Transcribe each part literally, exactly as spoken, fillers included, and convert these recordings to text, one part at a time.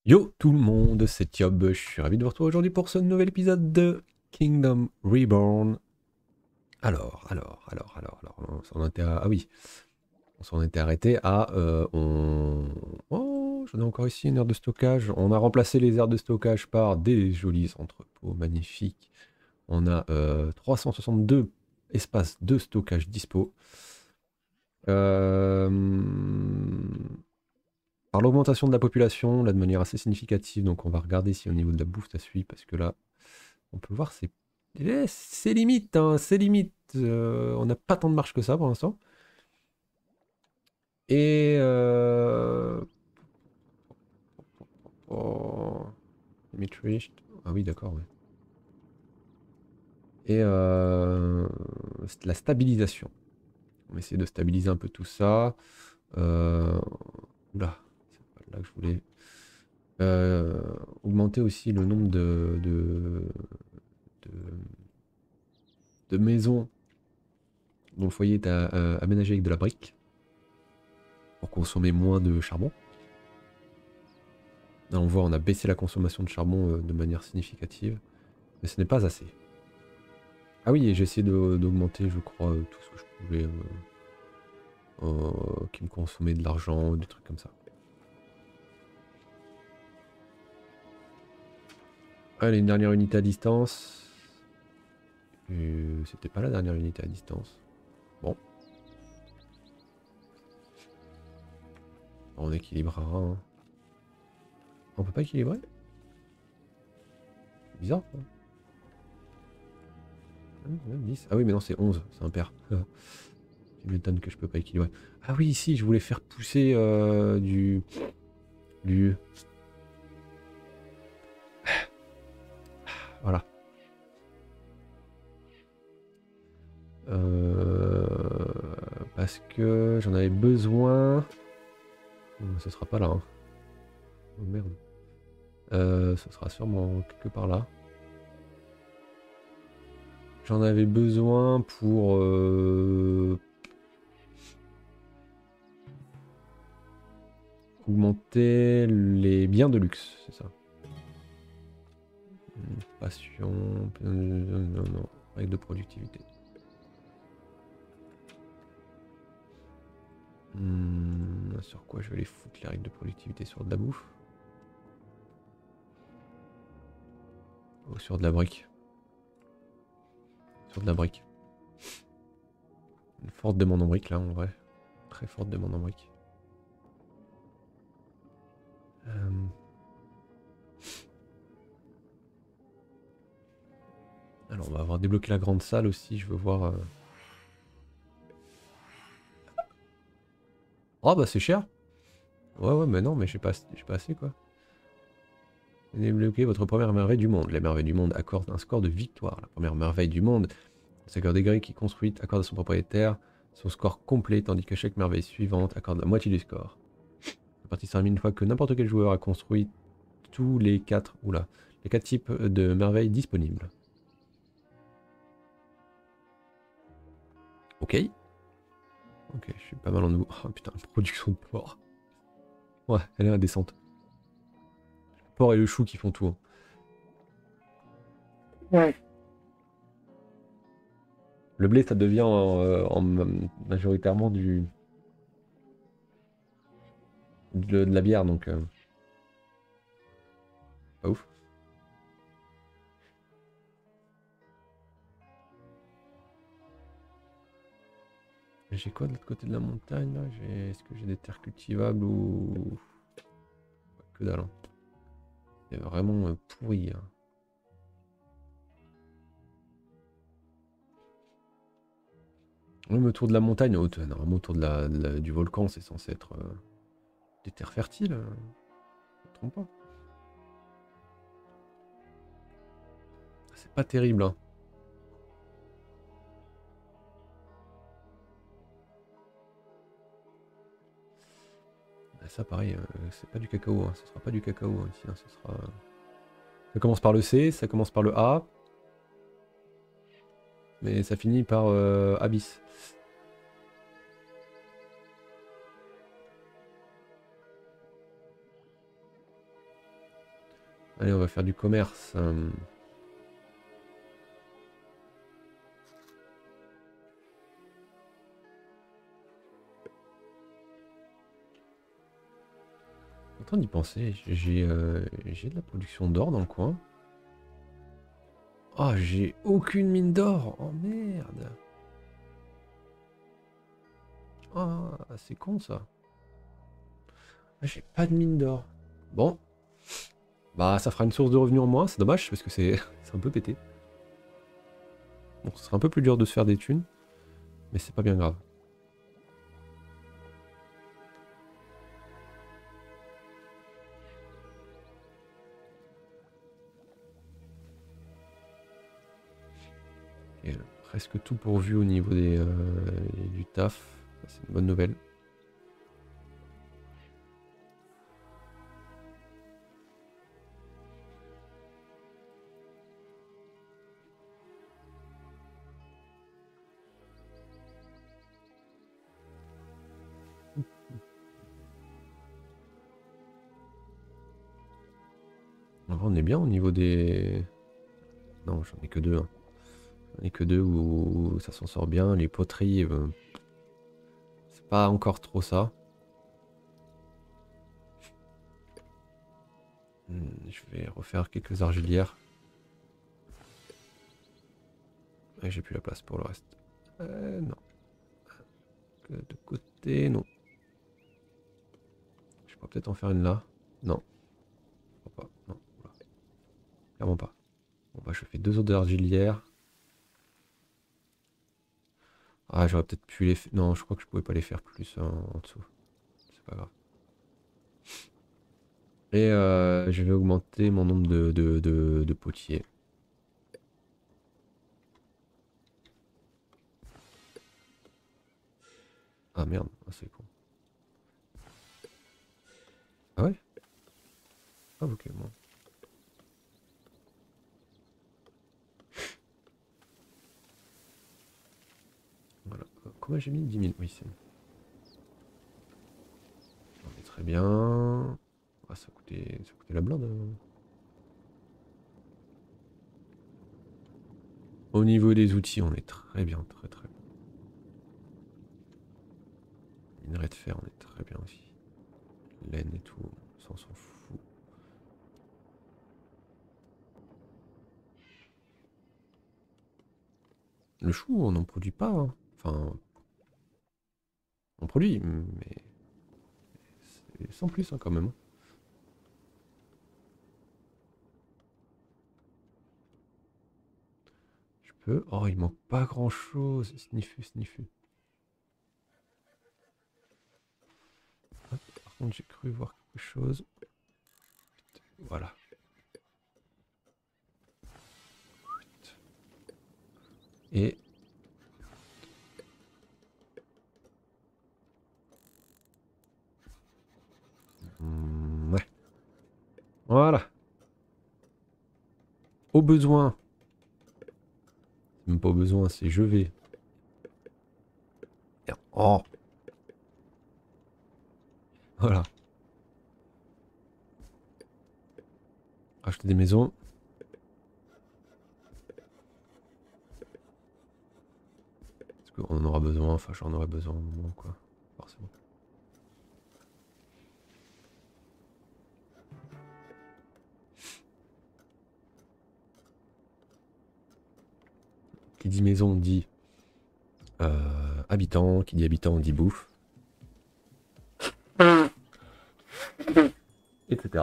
Yo tout le monde, c'est Yob, je suis ravi de vous retrouver aujourd'hui pour ce nouvel épisode de Kingdom Reborn. Alors, alors, alors, alors, alors, on s'en était à... Ah oui, on s'en était arrêté à... euh, on... Oh, j'en ai encore ici une aire de stockage. On a remplacé les aires de stockage par des jolis entrepôts magnifiques. On a euh, trois cent soixante-deux espaces de stockage dispo. Euh... Par l'augmentation de la population, là de manière assez significative, donc on va regarder si au niveau de la bouffe ça suit, parce que là, on peut voir c'est eh, c'est limite, hein, c'est limite. Euh, on n'a pas tant de marge que ça pour l'instant. Et euh... oh, limit reached. Ah oui, d'accord, ouais. Et euh... la stabilisation. On va essayer de stabiliser un peu tout ça. Euh... Oula, c'est pas là que je voulais. Euh, augmenter aussi le nombre de, de, de, de maisons dont le foyer est à, à, aménagé avec de la brique pour consommer moins de charbon. Là, on voit, on a baissé la consommation de charbon euh, de manière significative, mais ce n'est pas assez. Ah oui, et j'ai essayé d'augmenter, je crois, euh, tout ce que je pouvais euh, euh, qui me consommait de l'argent, des trucs comme ça. Allez, une dernière unité à distance. C'était pas la dernière unité à distance. Bon. On équilibrera. Hein. On peut pas équilibrer? C'est bizarre. Hein. dix. Ah oui, mais non, c'est onze, c'est impair. Tu m'étonnes que je peux pas équilibrer. Ah oui, ici, je voulais faire pousser euh, du... du... Voilà. Euh, parce que j'en avais besoin. Ce sera pas là. Hein. Oh merde. Euh, ce sera sûrement quelque part là. J'en avais besoin pour... Euh, augmenter les biens de luxe, c'est ça. Passion... Non, non, règle de productivité. Hmm, sur quoi je vais les foutre les règles de productivité? Sur de la bouffe? Ou sur de la brique? Sur de la brique. Une forte demande en brique là en vrai. Très forte demande en brique. Euh... Alors on va avoir débloqué la grande salle aussi, je veux voir... Euh... Oh bah c'est cher. Ouais ouais mais non mais j'ai pas, pas assez quoi. Débloquer votre première merveille du monde. La merveille du monde accorde un score de victoire. La première merveille du monde, c'est un degré qui est construite, accorde à son propriétaire son score complet, tandis que chaque merveille suivante accorde la moitié du score. La partie se termine une fois que n'importe quel joueur a construit tous les quatre, oula, les quatre types de merveilles disponibles. Ok. Ok, je suis pas mal en nouveau. Oh putain, production de porc. Ouais, elle est indécente. Le porc et le chou qui font tout. Hein. Ouais. Le blé, ça devient en, euh, en majoritairement du de, de la bière, donc euh, pas ouf. J'ai quoi de l'autre côté de la montagne là? Est-ce que j'ai des terres cultivables ou que dalle? Hein. C'est vraiment euh, pourri. Hein. Même autour de la montagne, autour, normalement autour de la, de la, du volcan, c'est censé être euh, des terres fertiles. Euh, je me trompe pas. C'est pas terrible. Hein. Ça pareil, euh, c'est pas du cacao, hein. Ce sera pas du cacao hein, ici, hein. Ce sera... Ça commence par le C, ça commence par le A, mais ça finit par euh, Abyss. Allez, on va faire du commerce. Euh... En train d'y penser, j'ai euh, j'ai de la production d'or dans le coin. Oh, j'ai aucune mine d'or. Oh merde. Oh, c'est con ça. Ah, j'ai pas de mine d'or. Bon. Bah, ça fera une source de revenus en moins. C'est dommage parce que c'est un peu pété. Bon, ce sera un peu plus dur de se faire des thunes. Mais c'est pas bien grave. Et presque tout pourvu au niveau des, euh, du taf. C'est une bonne nouvelle. On est bien au niveau des... Non, j'en ai que deux. Hein. J'en ai que deux où ça s'en sort bien. Les poteries, euh... c'est pas encore trop ça. Hmm, je vais refaire quelques argilières. Et j'ai plus la place pour le reste. Euh, non. De côté, non. Je pourrais peut-être en faire une là. Non. Je crois pas. Non. Voilà. Clairement pas. Bon bah je fais deux autres argilières. Ah j'aurais peut-être pu les faire. Non, je crois que je pouvais pas les faire plus en, en dessous. C'est pas grave. Et euh, je vais augmenter mon nombre de, de, de, de potiers. Ah merde, ah, c'est con. Ah ouais? Ah ok, bon. Voilà. Comment j'ai mis dix mille? Oui, c'est bon. On est très bien. Ah, ça coûtait, ça coûtait la blinde. Hein. Au niveau des outils, on est très bien, très très bien. Minerai de fer, on est très bien aussi. Laine et tout, ça on s'en fout. Le chou, on n'en produit pas. Hein. Enfin, on produit, mais c'est sans plus hein, quand même. Je peux. Oh, il manque pas grand chose. Sniffu, sniffu. Hop, par contre, j'ai cru voir quelque chose. Voilà. Et mmh, ouais. Voilà. Au besoin. Même pas au besoin, c'est je vais. Oh. Voilà. Acheter des maisons. Parce qu'on en aura besoin. Enfin, j'en aurai besoin au moment, quoi. Forcément. Qui dit maison dit euh, habitant. Qui dit habitant dit bouffe. Etc.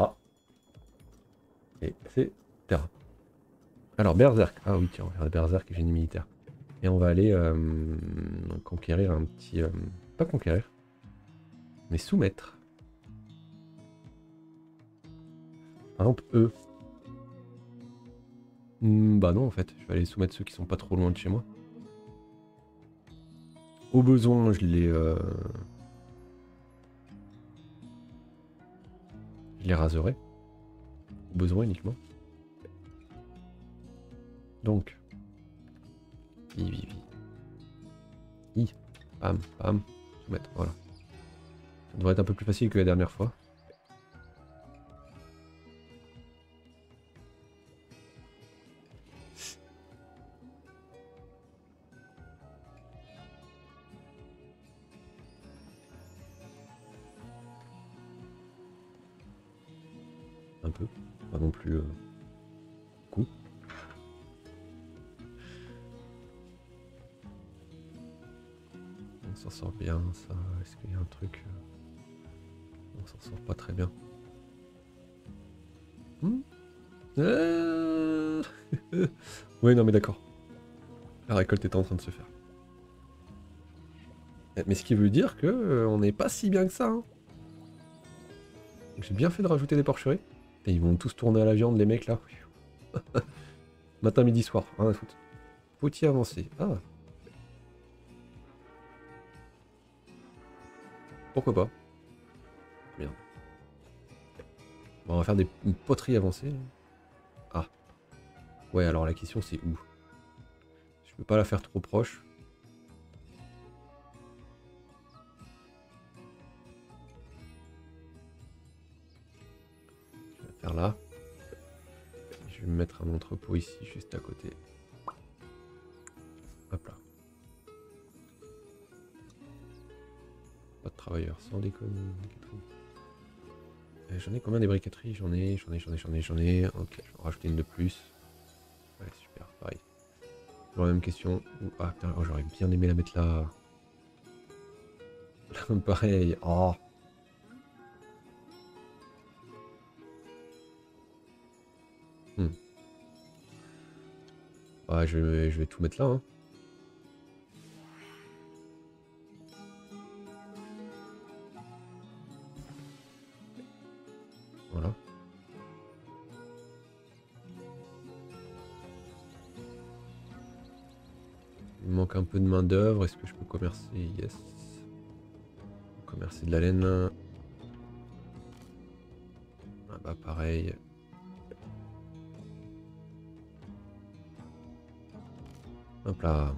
Et c'est terrain. Alors, Berserk. Ah oui, tiens, on va faire Berserk et génie militaire. Et on va aller euh, conquérir un petit... Euh, pas conquérir, mais soumettre. Par exemple, eux. Hmm, bah non, en fait. Je vais aller soumettre ceux qui sont pas trop loin de chez moi. Au besoin, je les... Euh, je les raserai. Au besoin uniquement. Donc... Vi, vi, vi. I. Pam, pam. Soumettre, voilà. Ça devrait être un peu plus facile que la dernière fois. Un peu. Pas non plus... Euh, beaucoup. On s'en sort bien, ça. Est-ce qu'il y a un truc... Euh... On s'en sort pas très bien. Hmm euh... Oui, non mais d'accord. La récolte est en train de se faire. Mais ce qui veut dire que euh, on n'est pas si bien que ça. Hein. J'ai bien fait de rajouter des porcheries. Et ils vont tous tourner à la viande, les mecs là. Matin, midi, soir. Rien à foutre. Faut-y avancer. Ah. Pourquoi pas. Merde. Bon, on va faire des une poterie avancée. Ah. Ouais, alors la question c'est où? Je peux pas la faire trop proche. Je vais la faire là. Je vais me mettre un entrepôt ici, juste à côté. Hop là. Pas de travailleurs, sans déconner. J'en ai combien des briqueteries? J'en ai, j'en ai, j'en ai, j'en ai, j'en ai. Ok, je vais en rajouter une de plus. Ouais, super, pareil. Toujours la même question. Ah putain, oh, j'aurais bien aimé la mettre là. Pareil. Oh. Hmm. Ouais, je vais, je vais tout mettre là. Hein. Voilà. Il me manque un peu de main d'œuvre. Est-ce que je peux commercer? Yes. Commercer de la laine. Ah bah pareil. Hop là.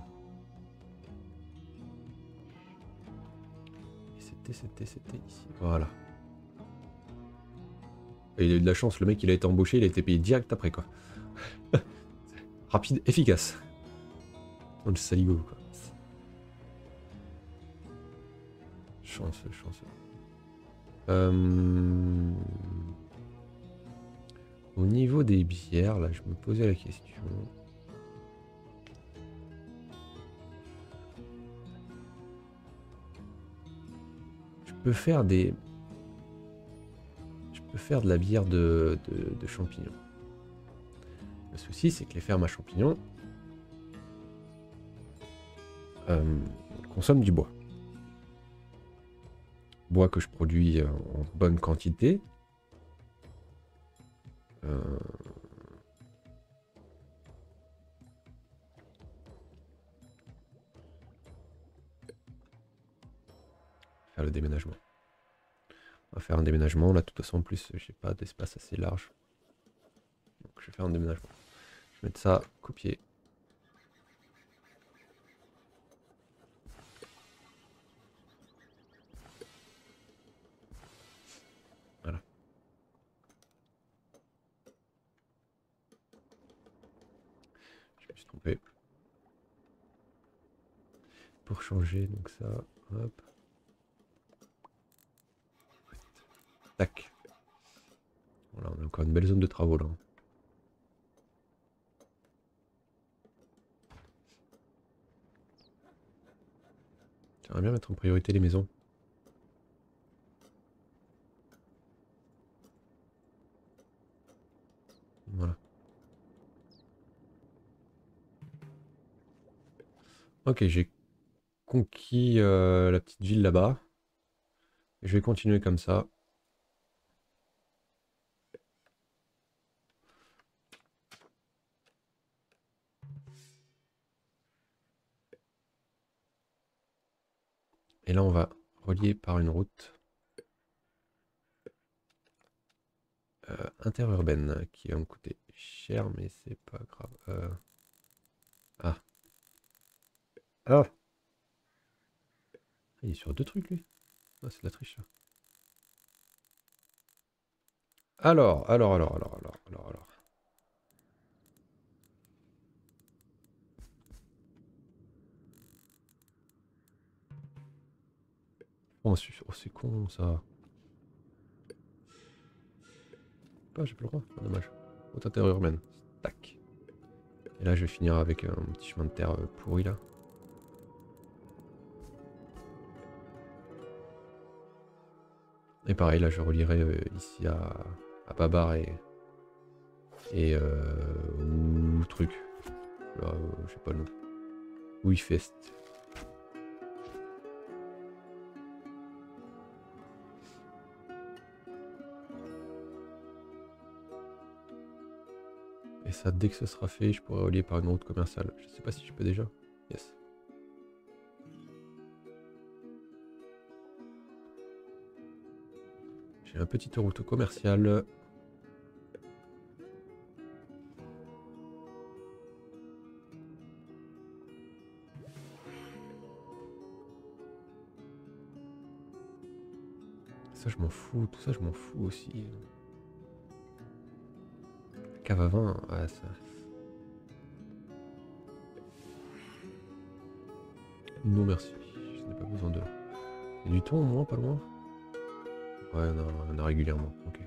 C'était, c'était, c'était ici. Voilà. Et il a eu de la chance, le mec il a été embauché, il a été payé direct après quoi. Rapide, efficace. On le saligo quoi. Chanceux, chanceux. Euh... Au niveau des bières, là je me posais la question. Je peux faire des... Je peux faire de la bière de, de, de champignons. Le souci c'est que les fermes à champignons euh, consomment du bois. Bois que je produis en bonne quantité. Euh... Faire le déménagement. On va faire un déménagement. Là, de toute façon, en plus, j'ai pas d'espace assez large. Donc, je vais faire un déménagement. Je vais mettre ça, copier. Voilà. Je me suis trompé. Pour changer, donc ça, hop. Tac. Voilà, on a encore une belle zone de travaux là. J'aimerais bien mettre en priorité les maisons. Voilà. Ok, j'ai conquis euh, la petite ville là-bas. Je vais continuer comme ça. Et là, on va relier par une route euh, interurbaine qui va me coûter cher, mais c'est pas grave. Euh... Ah. Ah. Il est sur deux trucs, lui. Ah, c'est de la triche, ça. Alors, alors, alors, alors, alors, alors, alors. Oh, c'est oh, c'est con, ça. pas, j'ai pas le droit. Ah, dommage. Haute interurbaine. Tac. Et là, je vais finir avec un petit chemin de terre euh, pourri là. Et pareil, là, je relierai euh, ici à, à Babar et. Et. Euh, ou truc. Là, euh, je sais pas le nom. Ouifest. Et ça, dès que ce sera fait, je pourrai relier par une route commerciale. Je sais pas si je peux déjà. Yes. J'ai un petit route commerciale. Ça, je m'en fous. Tout ça, je m'en fous aussi. La cave à vin, ouais, ça. Non, merci. Je n'ai pas besoin de. Il y a du thon au moins, pas loin. Ouais, on a, on a régulièrement. Ok.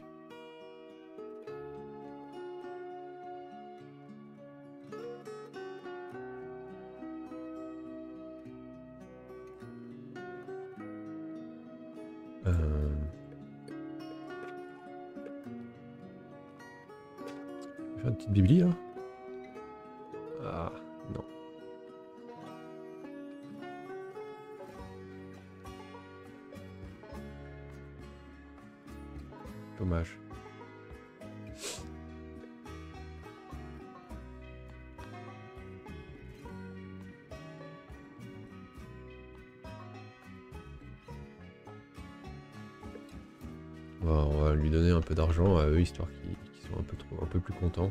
Euh... Je vais faire une petite bibli là. Ah, non. Dommage. Bon, on va lui donner un peu d'argent à eux, histoire qu'ils qu'ils soient un peu, trop, un peu plus contents.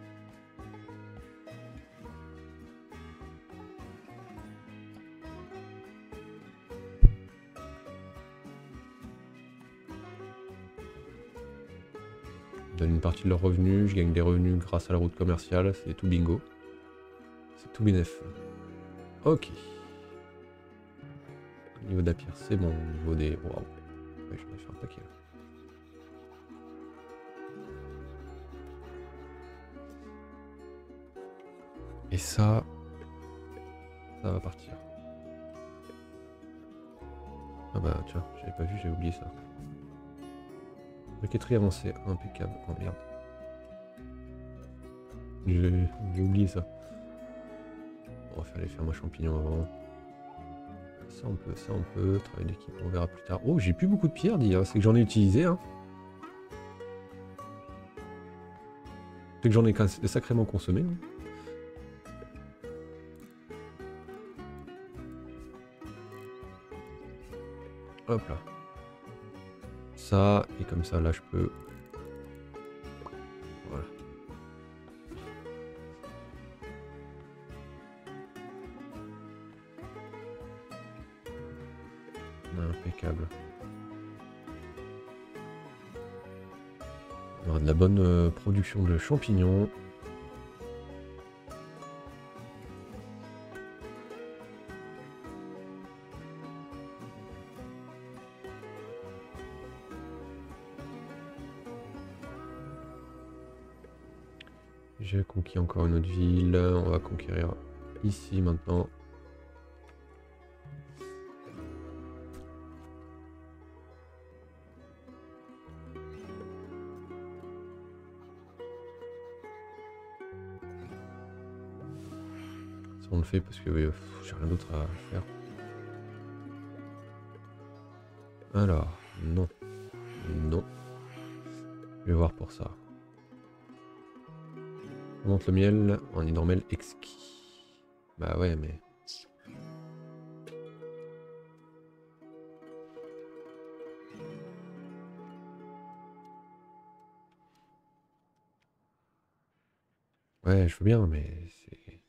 Je donne une partie de leurs revenus, je gagne des revenus grâce à la route commerciale, c'est tout bingo. C'est tout bénef. Ok. Au niveau de la pierre, c'est bon. Au niveau des... Waouh. Ouais, je vais faire un paquet là. Et ça... Ça va partir. Ah bah tiens, j'avais pas vu, j'ai oublié ça. Briqueterie avancée, impeccable. Oh merde. J'ai oublié ça. On va faire les fermes à champignons avant. Ça on peut, ça on peut. Travail d'équipe, on verra plus tard. Oh, j'ai plus beaucoup de pierres, dis. Hein. C'est que j'en ai utilisé. Hein. C'est que j'en ai sacrément consommé. Hein. Hop là. Ça, et comme ça, là, je peux... Voilà. Impeccable. On aura de la bonne euh, production de champignons. J'ai conquis encore une autre ville. On va conquérir ici maintenant. Ça on le fait parce que euh, j'ai rien d'autre à faire. Alors, non. Non. Je vais voir pour ça. On monte le miel en hydromel exquis. Bah ouais, mais... Ouais, je veux bien, mais c'est...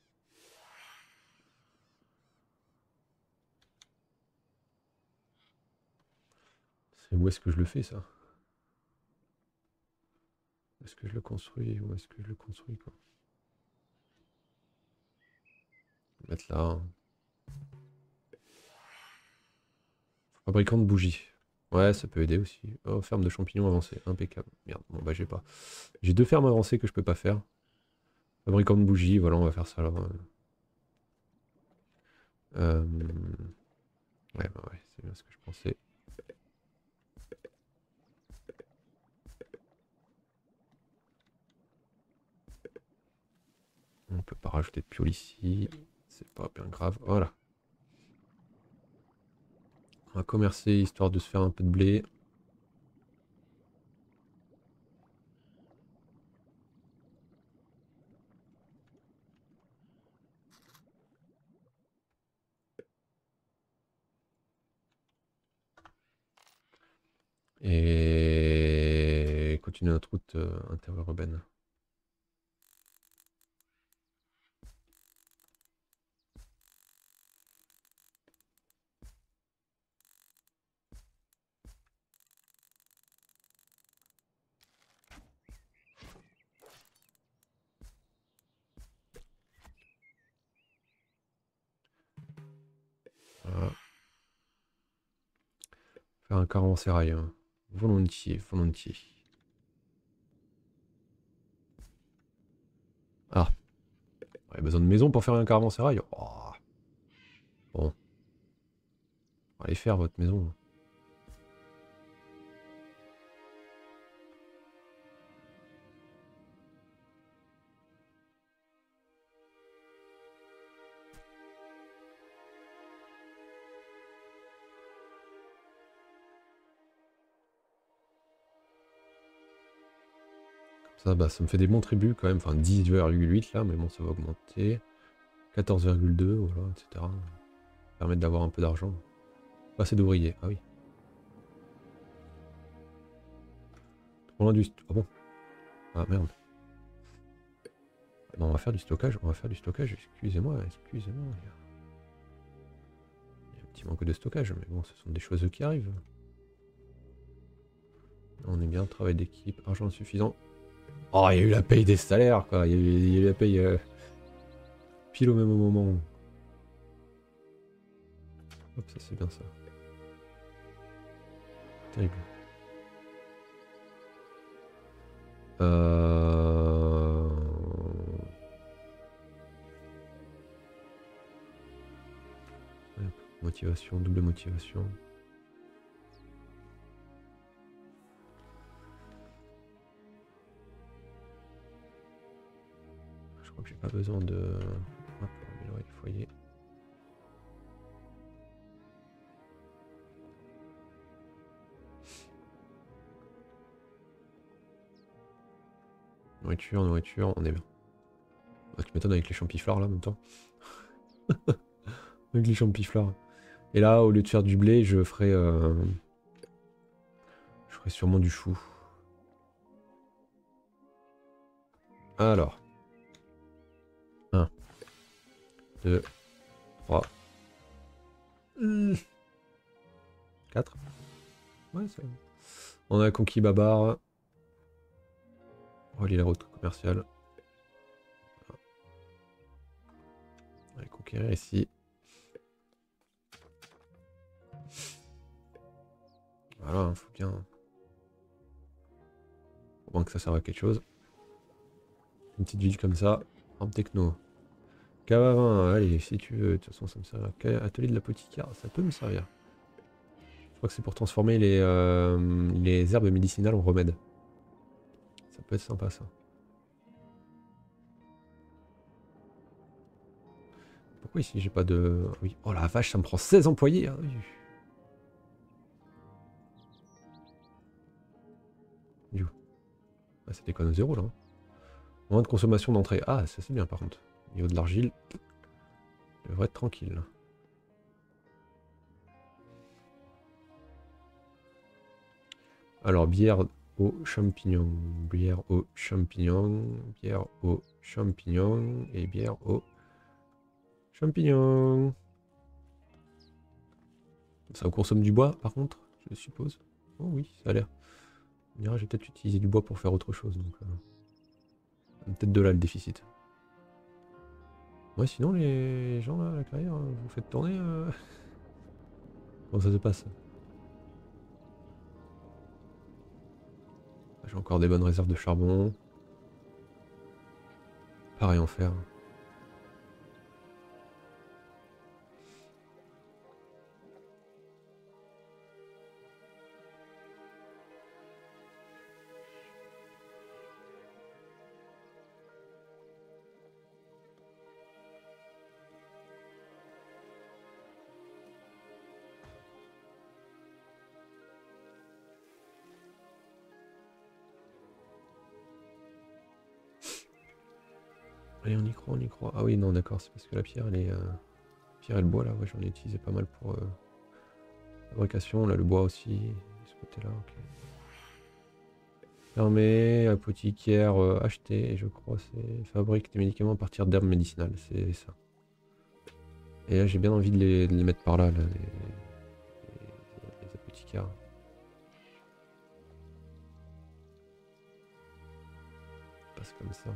C'est où est-ce que je le fais, ça? Est-ce que je le construis ou est-ce que je le construis, quoi? Je vais mettre là. Hein. Fabricant de bougies. Ouais, ça peut aider aussi. Oh, ferme de champignons avancée, impeccable. Merde, bon bah j'ai pas. J'ai deux fermes avancées que je peux pas faire. Fabricant de bougies, voilà, on va faire ça là. Euh... Ouais, bah ouais, c'est bien ce que je pensais. On peut pas rajouter de piole ici. C'est pas bien grave. Voilà. On va commercer histoire de se faire un peu de blé. Et continuer notre route euh, interurbaine. Voilà. Faire un caravansérail. Hein. Volontiers, volontiers. Ah, on a besoin de maison pour faire un caravansérail. Oh. Bon. Allez faire votre maison. Ça, bah, ça me fait des bons tributs quand même. Enfin, dix virgule huit là, mais bon, ça va augmenter. quatorze virgule deux, voilà, et cetera. Permettre d'avoir un peu d'argent. Pas assez d'ouvriers, ah oui. Trop loin du... Ah bon. Ah merde. Bon, on va faire du stockage, on va faire du stockage, excusez-moi, excusez-moi. Il y a un petit manque de stockage, mais bon, ce sont des choses qui arrivent. On est bien, travail d'équipe, argent suffisant. Oh, il y a eu la paye des salaires, quoi. Il y a eu, il y a eu la paye euh, pile au même moment. Hop, ça c'est bien ça. Terrible. Euh... Motivation, double motivation. Je crois que j'ai pas besoin de... Hop, pour améliorer les foyers. Nourriture, nourriture, on est bien. Ah, tu m'étonnes avec les champifleurs là en même temps. Avec les champifleurs. Et là, au lieu de faire du blé, je ferai... Euh... Je ferai sûrement du chou. Alors. un, deux, trois, quatre. Ouais, ça... On a conquis Babar. Relier la route commerciale. On va conquérir ici. Voilà, il faut bien... Au moins que ça serve à quelque chose. Une petite ville comme ça, en techno. Cave à vin, allez, si tu veux, de toute façon ça me sert. Atelier de l'apothicaire, ça peut me servir. Je crois que c'est pour transformer les, euh, les herbes médicinales en remèdes. Ça peut être sympa ça. Pourquoi ici j'ai pas de... Oui. Oh la vache, ça me prend seize employés. Hein. Du coup. Ah, ça déconne zéro là. Hein. Moins de consommation d'entrée. Ah, ça c'est bien par contre. Au niveau de l'argile, je devrais être tranquille. Alors, bière aux champignons, bière aux champignons, bière aux champignons et bière aux champignons. Ça consomme du bois par contre, je suppose. Oh oui, ça a l'air. On dirait, j'ai peut-être utilisé du bois pour faire autre chose. Donc, euh, peut-être de là le déficit. Ouais, sinon les gens là, la carrière, vous faites tourner. Euh... Comment ça se passe? J'ai encore des bonnes réserves de charbon. Pareil en fer. Allez, on y croit, on y croit. Ah oui, non, d'accord, c'est parce que la pierre, elle est... Euh... La pierre et le bois, là, ouais, j'en ai utilisé pas mal pour... Euh... fabrication. Là, le bois aussi, de ce côté-là, ok. Fermé, apothicaire, euh, acheté, et je crois c'est fabrique des médicaments à partir d'herbes médicinales, c'est ça. Et là, j'ai bien envie de les, de les mettre par là, là les, les, les apothicaires. Passe comme ça.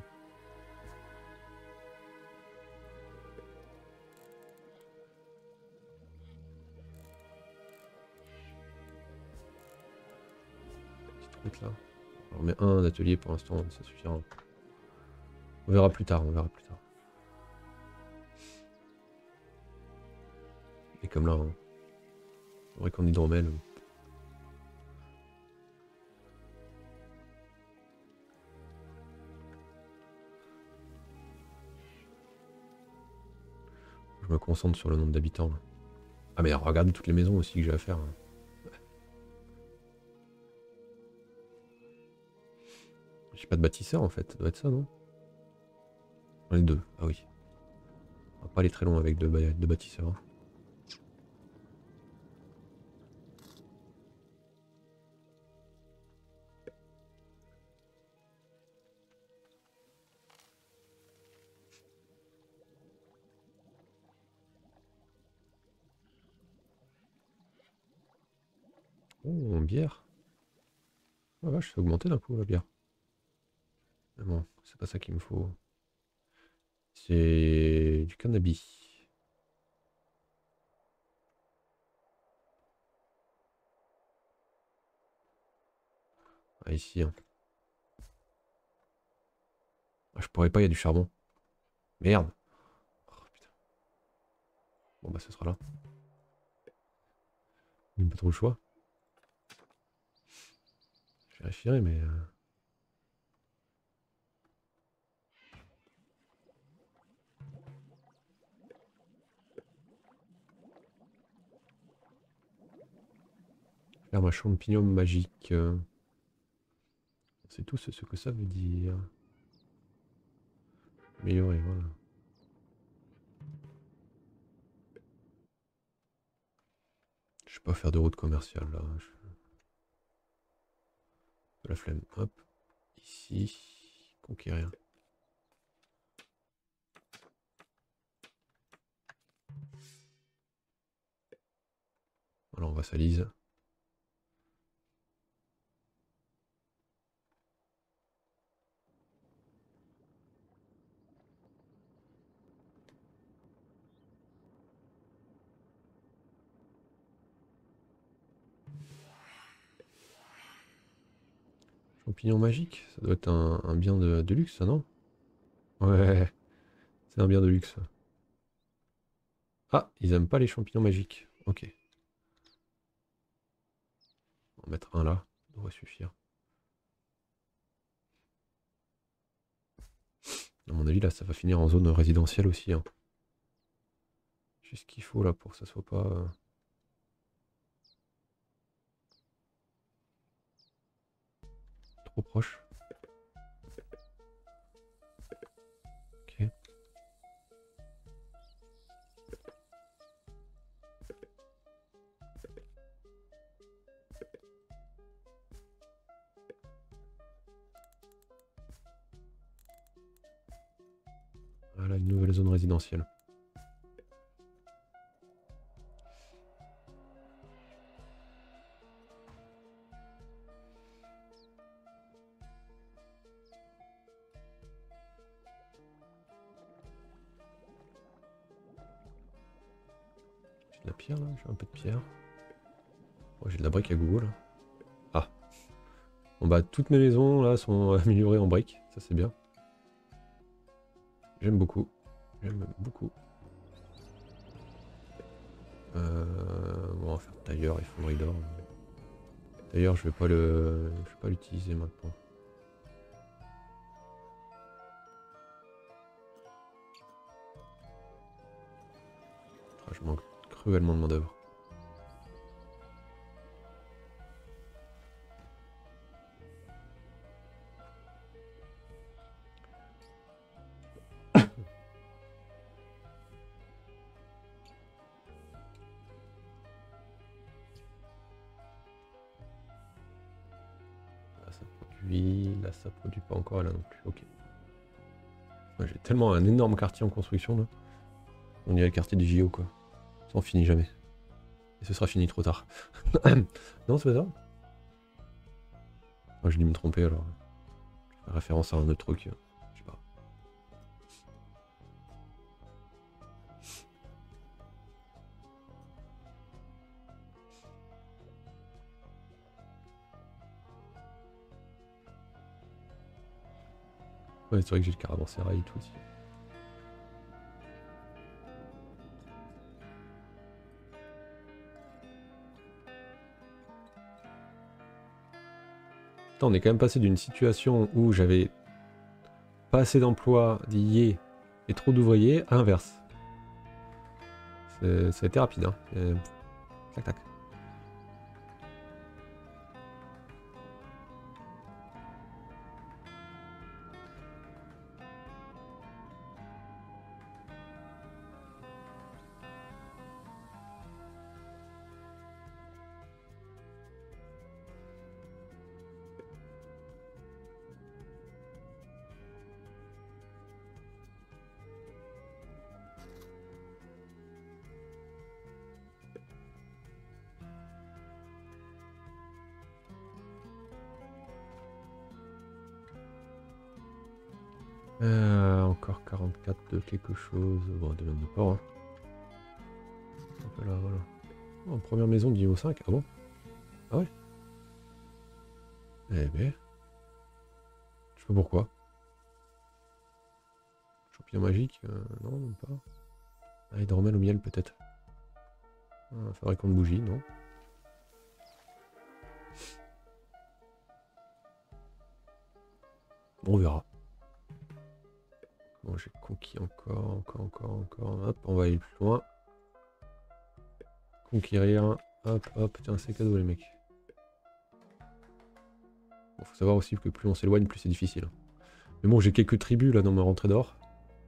Là. On met un atelier pour l'instant, ça suffira. On verra plus tard, on verra plus tard. Et comme là, hein. C'est vrai qu'en hydromel. Je me concentre sur le nombre d'habitants. Ah mais regardez toutes les maisons aussi que j'ai à faire. Hein. J'ai pas de bâtisseur en fait, ça doit être ça, non? J'en ai deux, ah oui. On va pas aller très loin avec deux, deux bâtisseurs. Hein. Oh, bière. Oh vache, ça a augmenté d'un coup la bière. Mais bon, c'est pas ça qu'il me faut. C'est du cannabis. Ah ici. Hein. Ah, je pourrais pas, il y a du charbon. Merde. Oh, putain. Bon bah ce sera là. Il n'y a pas trop le choix. Je vérifierai mais... Euh... Faire ma champignon magique. Euh... C'est tout ce, ce que ça veut dire. Améliorer, voilà. Je sais pas faire de route commerciale là. Je... De la flemme. Hop. Ici. Conquérir. Voilà, on va salise. Champignon magique, ça doit être un, un bien de, de luxe, ça, non? Ouais, c'est un bien de luxe. Ah, ils aiment pas les champignons magiques. Ok. On va mettre un là, ça devrait suffire. À mon avis, là, ça va finir en zone résidentielle aussi. Hein. J'ai ce qu'il faut là pour que ça soit pas... Euh... trop proche. Ok. Voilà, une nouvelle zone résidentielle. J'ai de la pierre là, j'ai un peu de pierre. Oh, j'ai de la brique à goût là. Ah. Bon bah toutes mes maisons là sont améliorées en briques, ça c'est bien. J'aime beaucoup. J'aime beaucoup. Euh, bon, on va faire tailleur et fonderie d'or. D'ailleurs, je vais pas le, je vais pas l'utiliser maintenant. Ah, je manque cruellement de main d'œuvre. Là, ça produit, là, ça produit pas encore, là non plus. Ok. Ouais, j'ai tellement un énorme quartier en construction là. On dirait le quartier du J O quoi. Ça en finit jamais. Et ce sera fini trop tard. Non, c'est pas ça. Moi, j'ai dû me tromper alors. Je fais référence à un autre truc. Je sais pas. Ouais, c'est vrai que j'ai le caravansérail et tout aussi. Putain, on est quand même passé d'une situation où j'avais pas assez d'emplois liés et trop d'ouvriers à l'inverse. Ça a été rapide, hein. Et... Tac tac. Euh, encore quarante-quatre de quelque chose. Bon, de même pas, hein. Hop là, voilà. Oh, première maison du niveau cinq, ah bon? Ah ouais? Eh ben. Je sais pas pourquoi. Champignon magique, euh, non, même pas. Ah, hydromel au miel peut-être. Ah, fabricant de bougies, non. On verra. Bon, j'ai conquis encore, encore, encore, encore. Hop, on va aller plus loin. Conquérir. Hop, hop, tiens, c'est cadeau les mecs. Bon, faut savoir aussi que plus on s'éloigne, plus c'est difficile. Mais bon, j'ai quelques tribus là dans ma rentrée d'or.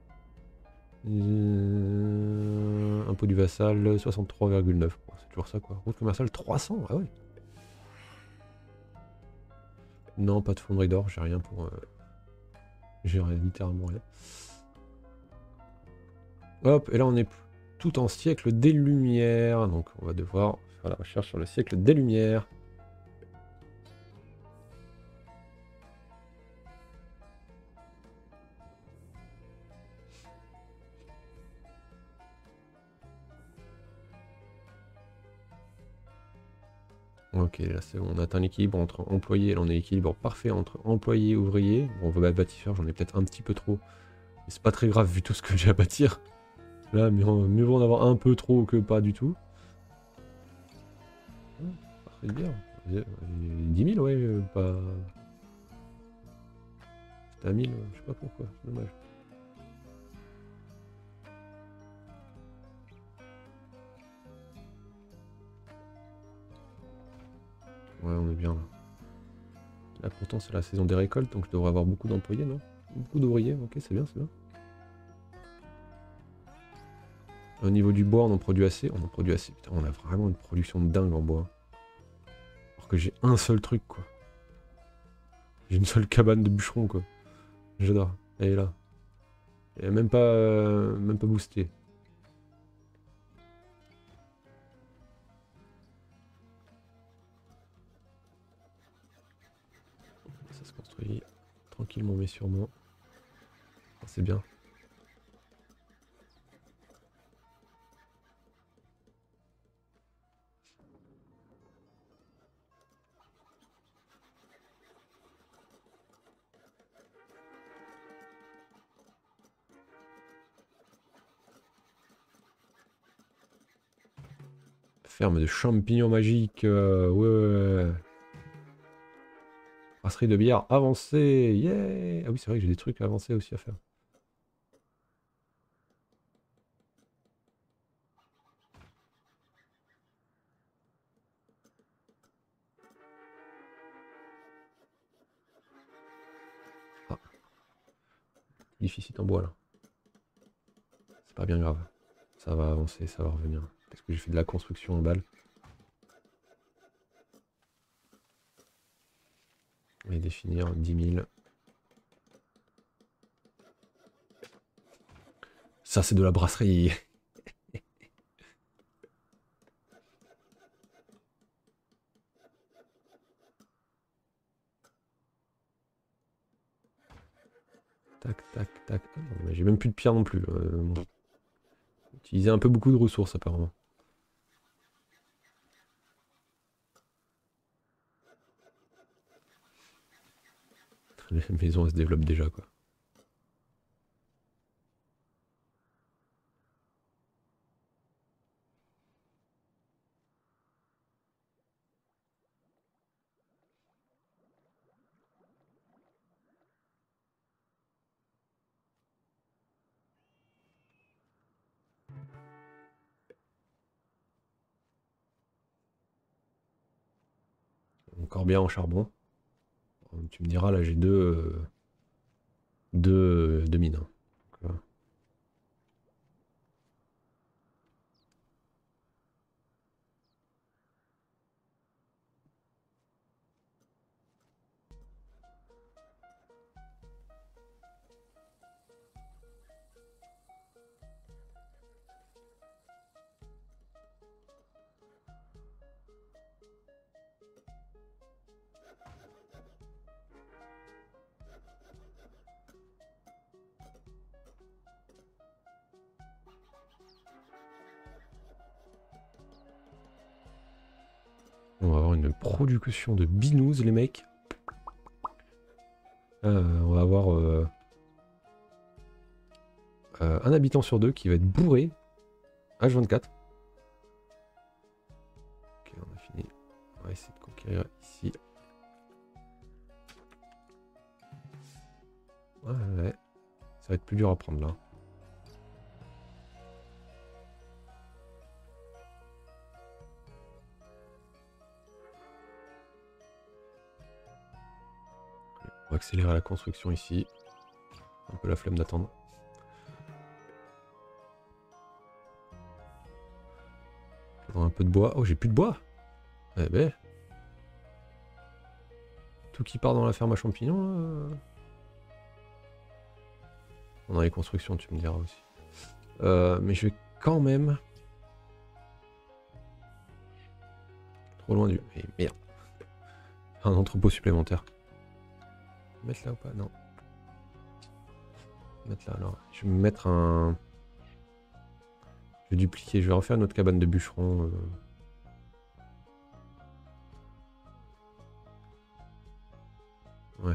Euh, impôt du vassal, soixante-trois virgule neuf. Bon, c'est toujours ça quoi. Route commerciale, trois cents, ah ouais. Non, pas de fonderie d'or, j'ai rien pour... Euh... J'ai littéralement rien. Hop, et là on est tout en siècle des Lumières. Donc on va devoir faire la recherche sur le siècle des Lumières. Ok, là c'est bon, on atteint l'équilibre entre employés, là on est l'équilibre parfait entre employés et ouvriers. Bon, on va bâtir, j'en ai peut-être un petit peu trop. Mais c'est pas très grave vu tout ce que j'ai à bâtir. Là, mieux, mieux vaut en avoir un peu trop que pas du tout. C'est bien. dix mille, ouais, euh, pas... C'était à mille, je sais pas pourquoi, c'est dommage. Ouais, on est bien là. Là pourtant c'est la saison des récoltes, donc je devrais avoir beaucoup d'employés, non? Beaucoup d'ouvriers, ok, c'est bien, c'est bien. Au niveau du bois, on en produit assez. On en produit assez. Putain, on a vraiment une production de dingue en bois. Alors que j'ai un seul truc, quoi. J'ai une seule cabane de bûcheron, quoi. J'adore. Elle est là. Elle est même pas, euh, même pas boostée. Ça se construit tranquillement mais sûrement. C'est bien. Ferme de champignons magiques. Euh, ouais. Brasserie de bière avancée. Yeah. Ah oui, c'est vrai que j'ai des trucs avancés aussi à faire. Ah. Déficit en bois là. C'est pas bien grave. Ça va avancer, ça va revenir. Parce que j'ai fait de la construction en balle. Et définir dix mille. Ça, c'est de la brasserie. Tac, tac, tac. Ah, j'ai même plus de pierre non plus. Euh, utiliser un peu beaucoup de ressources apparemment. La maison elle se développe déjà quoi. Encore bien en charbon. Tu me diras là j'ai deux, euh, deux, deux mines. Hein. Donc, euh, on va avoir une production de binous les mecs. Euh, on va avoir euh, euh, un habitant sur deux qui va être bourré H vingt-quatre. Ok, on a fini. On va essayer de conquérir ici. Ouais, ouais. Ça va être plus dur à prendre là. On va accélérer la construction ici. Un peu la flemme d'attendre. Un peu de bois. Oh, j'ai plus de bois. Eh ben. Tout qui part dans la ferme à champignons. Là. On a les constructions, tu me diras aussi. Euh, mais je vais quand même... Trop loin du... Et merde. Un entrepôt supplémentaire. Mettre là ou pas? Non. Mettre là alors. Je vais me mettre un... Je vais dupliquer. Je vais refaire une autre cabane de bûcheron. Euh... Ouais.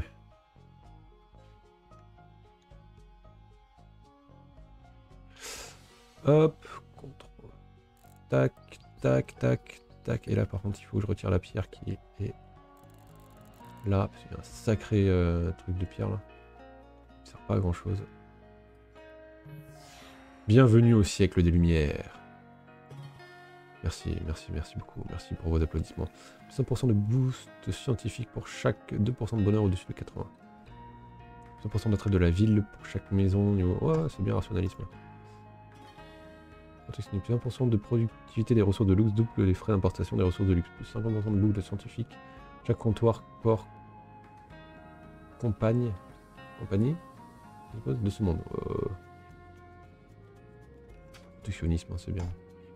Hop. Contrôle. Tac, tac, tac, tac. Et là par contre il faut que je retire la pierre qui est là. Parce qu'il y a un sacré euh, truc de pierre là. Ça sert pas à grand chose. Bienvenue au siècle des Lumières. Merci, merci, merci beaucoup. Merci pour vos applaudissements. cinq pour cent de boost scientifique pour chaque deux pour cent de bonheur au-dessus de quatre-vingts. cinq pour cent d'attrait de la ville pour chaque maison. Niveau... Oh, c'est bien rationalisme. vingt pour cent de productivité des ressources de luxe double les frais d'importation des ressources de luxe. Plus cinquante pour cent de boucle scientifique. Chaque comptoir, port, compagne, compagnie de ce monde. Euh... Protectionnisme, hein, c'est bien.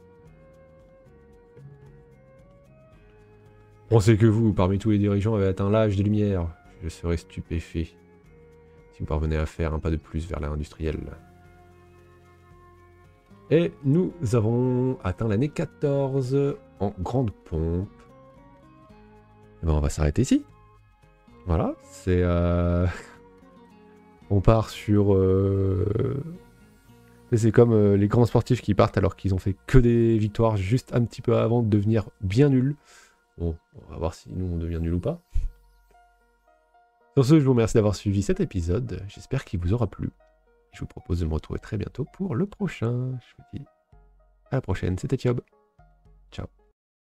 Pensez que vous, parmi tous les dirigeants, avez atteint l'âge des Lumières. Je serais stupéfait si vous parvenez à faire un pas de plus vers l'ère industrielle. Et nous avons atteint l'année quatorze en grande pompe. Et ben on va s'arrêter ici. Voilà, c'est... Euh... on part sur... Euh... C'est comme euh, les grands sportifs qui partent alors qu'ils ont fait que des victoires juste un petit peu avant de devenir bien nuls. Bon, on va voir si nous on devient nuls ou pas. Sur ce, je vous remercie d'avoir suivi cet épisode. J'espère qu'il vous aura plu. Je vous propose de me retrouver très bientôt pour le prochain. Je vous dis à la prochaine, c'était Thiob.